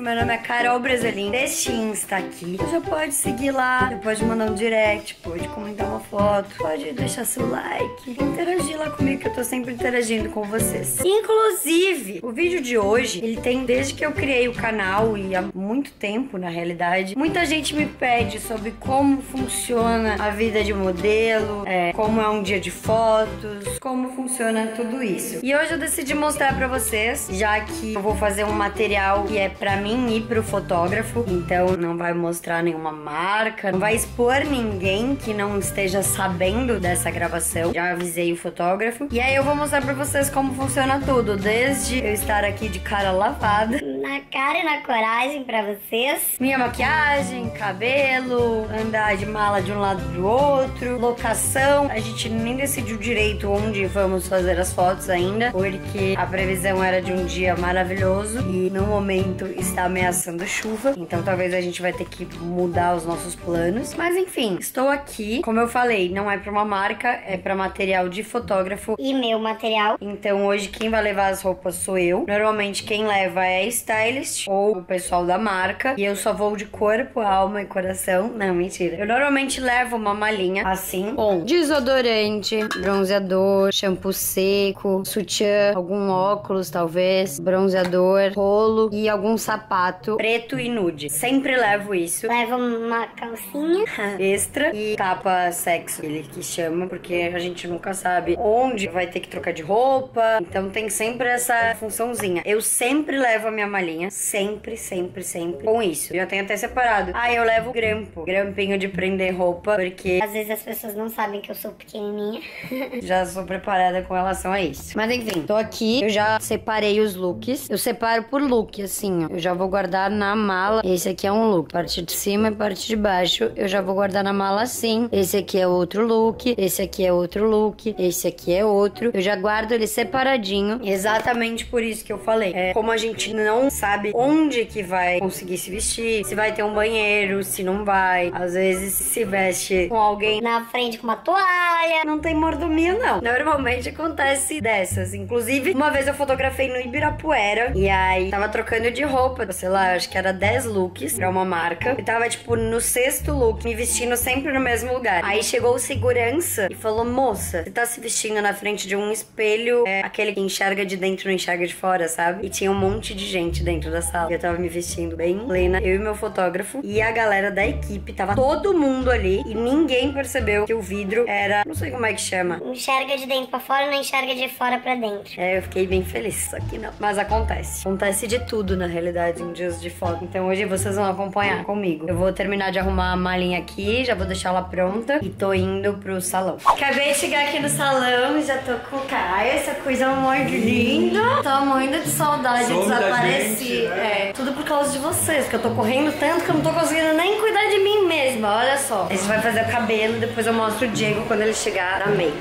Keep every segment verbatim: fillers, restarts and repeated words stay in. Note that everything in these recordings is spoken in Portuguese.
meu nome é Carol Brasilin, deste Insta aqui. Você já pode seguir lá, você pode mandar um direct, pode comentar uma foto, pode deixar seu like, interagir lá comigo que eu tô sempre interagindo com vocês. Inclusive, o vídeo de hoje, ele tem desde que eu criei o canal e há muito tempo, na realidade, muita gente me pede sobre como funciona a vida de modelo, é, como é um dia de fotos, como funciona tudo isso. E hoje eu decidi mostrar pra vocês, já que eu vou fazer um material que é pra mim e pro fotógrafo, então não vai mostrar nenhuma marca, não vai expor ninguém que não esteja sabendo dessa gravação. Já avisei o fotógrafo. E aí eu vou mostrar pra vocês como funciona tudo, desde eu estar aqui de cara lavada, na cara e na coragem pra vocês, minha maquiagem, cabelo, andar de mala de um lado pro outro, locação. A gente nem decidiu direito onde vamos fazer as fotos ainda, porque a previsão era de um dia maravilhoso e no momento está ameaçando chuva, então talvez a gente vai ter que mudar os nossos planos. Mas enfim, estou aqui, como eu falei, não é pra uma marca, é pra material de fotógrafo e meu material. Então hoje quem vai levar as roupas sou eu. Normalmente quem leva é a stylist ou o pessoal da marca, e eu só vou de corpo, alma e coração. Não, mentira. Eu normalmente levo uma malinha assim, com desodorante, bronzeador, shampoo seco, sutiã, algum óculos talvez, bronzeador, rolo e algum sapato preto e nude. Sempre levo isso. Levo uma calcinha extra e tapa sexo, ele que chama, porque a gente nunca sabe onde vai ter que trocar de roupa, então tem sempre essa funçãozinha. Eu sempre levo a minha malinha, sempre, sempre, sempre com isso. Eu tenho até separado. Ah, eu levo grampo, grampinho de prender roupa, porque às vezes as pessoas não sabem que eu sou pequenininha. Já sou preparada com relação a isso. Mas enfim, tô aqui, eu já separei os looks. Eu separo por look, assim, ó. Eu já vou guardar na mala. Esse aqui é um look, parte de cima e parte de baixo. Eu já vou guardar na mala assim. Esse aqui é outro look, esse aqui é outro look, esse aqui é outro. Eu já guardo ele separadinho, exatamente por isso que eu falei. É, como a gente não sabe onde que vai conseguir se vestir, se vai ter um banheiro, se não vai. Às vezes se veste com alguém na frente com uma toalha, não tem mordomia não. Normalmente acontece dessas. Inclusive, uma vez eu fotografei no Ibirapuera e aí tava trocando de roupa, sei lá, acho que era dez looks pra uma marca. Eu tava tipo no sexto look, me vestindo sempre no mesmo lugar. Aí chegou o segurança e falou: moça, você tá se vestindo na frente de um espelho, é, aquele que enxerga de dentro, não enxerga de fora, sabe? E tinha um monte de gente dentro da sala. Eu tava me vestindo bem plena, eu e meu fotógrafo e a galera da equipe, tava todo mundo ali e ninguém percebeu que o vidro era, não sei como é que chama, enxerga de dentro pra fora, não enxerga de fora pra dentro. É, eu fiquei bem feliz, só que não. Mas acontece. Acontece de tudo, na realidade, em dias de foto. Então hoje vocês vão acompanhar comigo. Eu vou terminar de arrumar a malinha aqui, já vou deixar ela pronta e tô indo pro salão. Acabei de chegar aqui no salão e já tô com o Caio, essa coisa muito linda. Tô morrendo de saudade, Some desapareci. da gente, né? É, tudo por causa de vocês, que eu tô correndo tanto que eu não tô conseguindo nem cuidar de mim mesma, olha só. A gente vai fazer o cabelo, depois eu mostro o Diego quando ele chegar na make.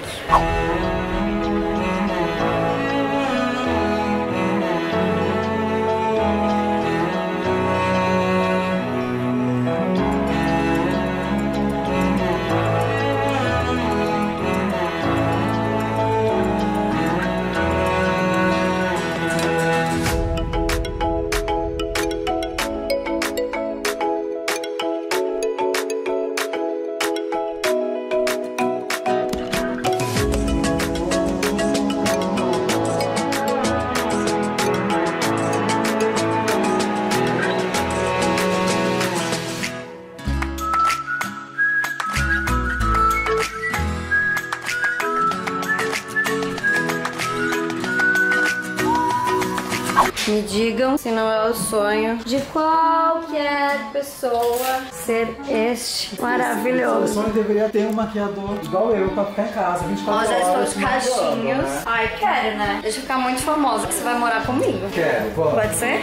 Me digam se não é o sonho de qualquer pessoa ser este maravilhoso. O sonho deveria ter um maquiador igual eu pra ficar em casa vinte e quatro Ó, já estou horas. os cachinhos. Né? Ai, quero, né? Deixa eu ficar muito famosa que você vai morar comigo. Quero, vamos. Pode ser?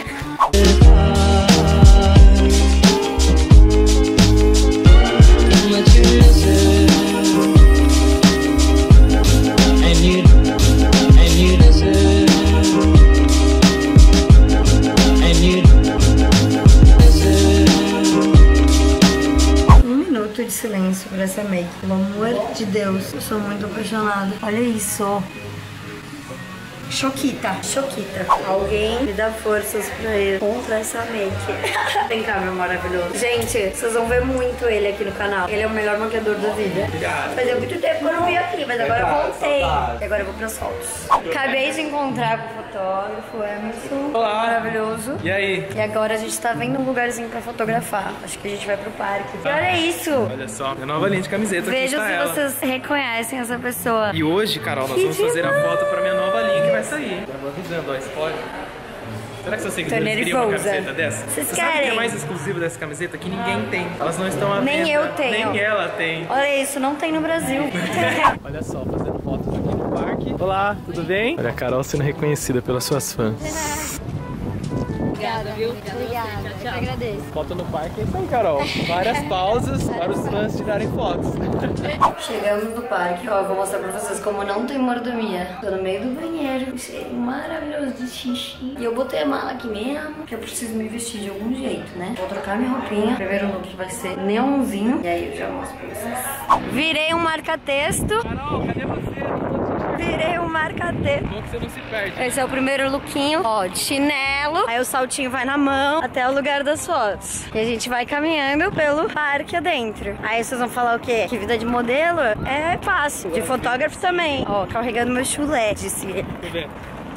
De silêncio por essa make, pelo amor de Deus, eu sou muito apaixonada. Olha isso. Choquita, choquita. Alguém me dá forças pra ir contra essa make. Vem cá, meu maravilhoso. Gente, vocês vão ver muito ele aqui no canal. Ele é o melhor maquiador da vida. Obrigado. Fazia muito tempo que eu não vi aqui, mas agora eu voltei. E agora eu vou pras fotos. Acabei de encontrar com o fotógrafo Emerson. Olá. Maravilhoso. E aí? E agora a gente tá vendo um lugarzinho pra fotografar. Acho que a gente vai pro parque. E olha isso! Olha só, minha nova linha de camiseta. Veja aqui se está ela. vocês reconhecem essa pessoa. E hoje, Carol, nós Que vamos fazer a demais. foto pra minha nova linha que vai sair. Já vou avisando, ó, spoiler. Será que seus seguidores queriam uma nervosa. camiseta dessa? Vocês Você sabe o que querem? é mais exclusivo dessa camiseta? Que ninguém tem. Elas não estão à venda. Nem eu tenho. Nem ela tem. Olha isso, não tem no Brasil. Olha só, fazendo fotos aqui no parque. Olá, tudo bem? Olha a Carol sendo reconhecida pelas suas fãs. Obrigada, viu? Obrigada, eu te agradeço. Foto no parque é isso aí, Carol. Várias pausas para os fãs tirarem fotos. Chegamos no parque, ó, vou mostrar pra vocês como não tem mordomia. Tô no meio do banheiro, um cheirinho maravilhoso de xixi. E eu botei a mala aqui mesmo, que eu preciso me vestir de algum jeito, né? Vou trocar minha roupinha. O primeiro look vai ser neonzinho. E aí eu já mostro pra vocês. Virei um marca-texto. Carol, cadê você? Virei um marca-texto. Bom que você não se perde. Esse é o primeiro lookinho, ó, de chinelo. Aí o saltinho vai na mão até o lugar das fotos. E a gente vai caminhando pelo parque adentro. Aí vocês vão falar o quê? Que vida de modelo é fácil. De fotógrafo também. Ó, carregando meu chulé, disse ele. Tudo bem.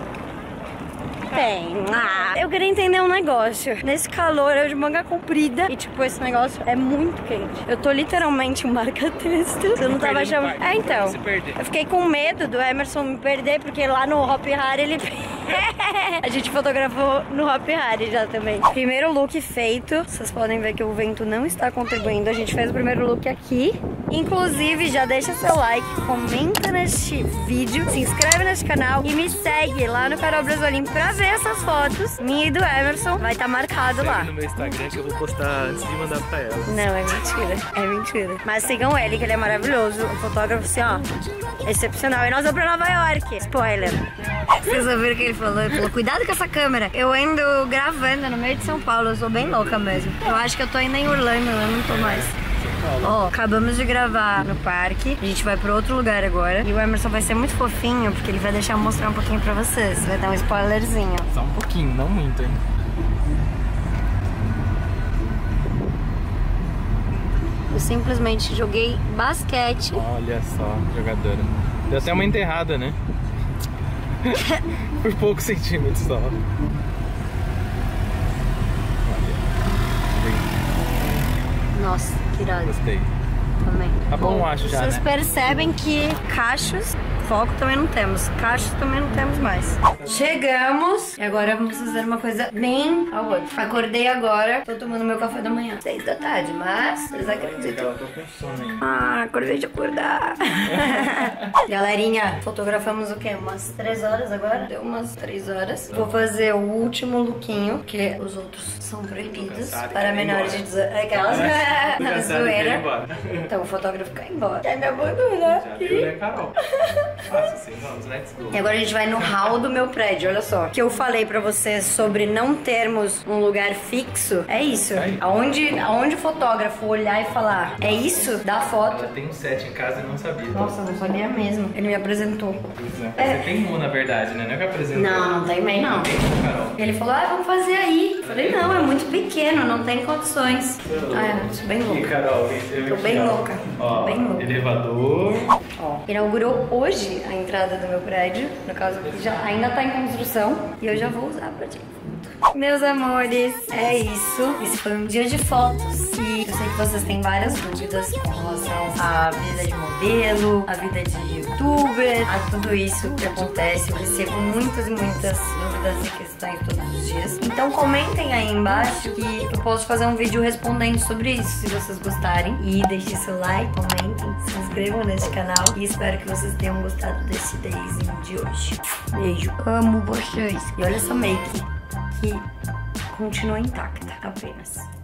Tem. Ah, eu queria entender um negócio. Nesse calor, eu de manga comprida. E tipo, esse negócio é muito quente. Eu tô literalmente um marca-texto. Eu não tava chamando. É, então. Eu fiquei com medo do Emerson me perder, porque lá no Hop Hari ele. A gente fotografou no Hop Hari já também. Primeiro look feito. Vocês podem ver que o vento não está contribuindo. A gente fez o primeiro look aqui. Inclusive, já deixa seu like, comenta neste vídeo, se inscreve nesse canal e me segue lá no Carol Brasolim pra ver essas fotos. Minha e do Emerson vai estar marcado Segue lá. no meu Instagram que eu vou postar antes de mandar pra ela. Não, é mentira. É mentira. Mas sigam ele, que ele é maravilhoso. Um fotógrafo assim, ó, excepcional. E nós vamos pra Nova York. Spoiler. Vocês ouviram o que ele falou? Ele falou, cuidado com essa câmera. Eu ando gravando no meio de São Paulo. Eu sou bem louca mesmo. Eu acho que eu tô ainda em Orlando, eu não tô mais. Ó, acabamos de gravar no parque. A gente vai pra outro lugar agora. E o Emerson vai ser muito fofinho, porque ele vai deixar eu mostrar um pouquinho pra vocês. Vai dar um spoilerzinho. Só um pouquinho, não muito, hein? Eu simplesmente joguei basquete. Olha só, jogadora. Deu até uma enterrada, né? Por poucos centímetros só. Nossa, que irado. Gostei. Também. Tá bom, acho já, Vocês né? percebem que cachos, foco também não temos. Cachos também não temos mais. Chegamos. E agora vamos fazer uma coisa bem ao outro. Acordei agora, tô tomando meu café da manhã. Seis da tarde, mas vocês acreditam? Ela tá com sono, hein? Ah, acordei de acordar. Galerinha, fotografamos o quê? Umas três horas agora? Deu umas três horas. Vou fazer o último lookinho, porque os outros são proibidos cansado, para quero ir menores de embora. dezoito. Aquelas Tô na cansado, quero ir zoeira. embora. Então o fotógrafo quer ir embora. Quer me abandonar. Já viu, né, Carol? Fácil assim, vamos, let's go. E agora a gente vai no hall do meu prédio, olha só. Que eu falei pra vocês sobre não termos um lugar fixo. É isso. Aí. Aonde, aonde o fotógrafo olhar e falar, é isso? Dá foto. Ela tem um set em casa e não sabia. Nossa, não sabia mesmo. Ele me apresentou. Você tem um, na verdade, né? Não é que apresentou. Não, não tem bem não. Tem, Carol. Ele falou, ah, vamos fazer aí. Eu falei, não, é muito pequeno, não tem condições. Ah, é, tô bem E louca. Carol, Tô bem louca. Ó, Tô bem louca. elevador. Ó, inaugurou hoje a entrada do meu prédio. No caso aqui, já ainda tá em construção. E eu já vou usar pra ti. Meus amores, é isso. Esse foi um dia de fotos. E eu sei que vocês têm várias dúvidas com relação à vida de modelo, à vida de youtuber, a tudo isso que acontece. Eu recebo muitas e muitas dúvidas e questões todos os dias. Então comentem aí embaixo que eu posso fazer um vídeo respondendo sobre isso, se vocês gostarem. E deixem seu like, comentem, se inscrevam nesse canal. E espero que vocês tenham gostado desse dayzinho de hoje. Beijo, amo vocês. E olha essa make que continua intacta apenas.